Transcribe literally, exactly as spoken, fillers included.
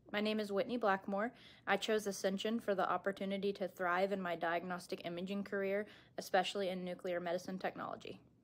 My name is Whitney Blackmore. I chose Ascension for the opportunity to thrive in my diagnostic imaging career, especially in nuclear medicine technology.